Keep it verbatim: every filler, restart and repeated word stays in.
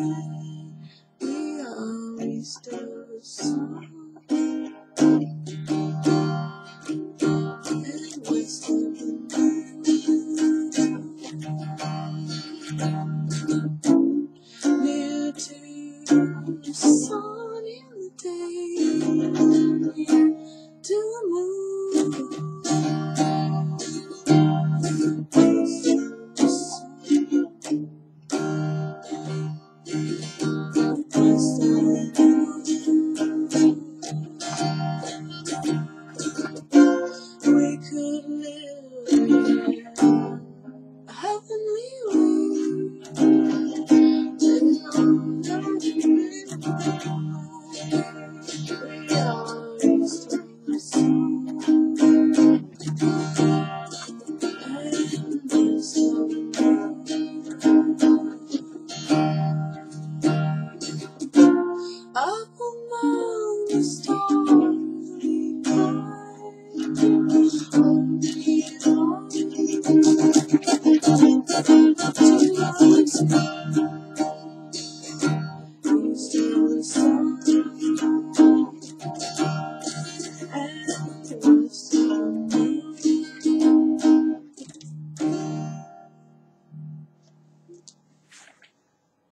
we always do so. And what's the near to the sun in the day, to the moon. We could live a heavenly way, living on the dream. We always doing the song, and there's no up among the stars we climb.